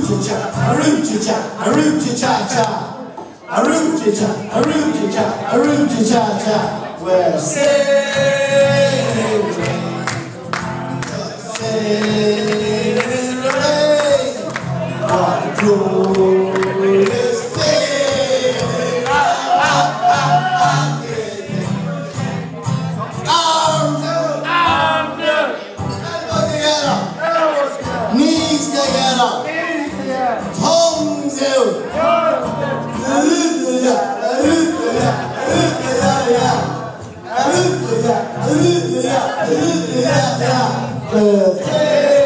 Well, sailing away, what a glorious sailing. Arms up, elbows together, knees together, tongues out. Hallelujah.